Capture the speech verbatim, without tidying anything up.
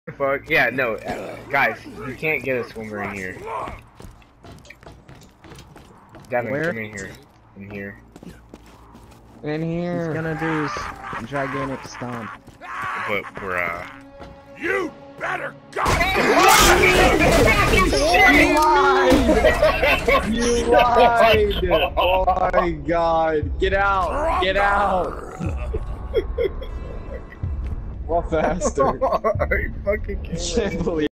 Fuck yeah, no, uh, guys, you can't get a swimmer in here. Devin, Where? come in here. In here. In here. He's gonna do his gigantic stomp. But we're uh. You better go! You lied! You lied! Oh my god! Get out! Get out! Well, faster. I fucking can't. Can't believe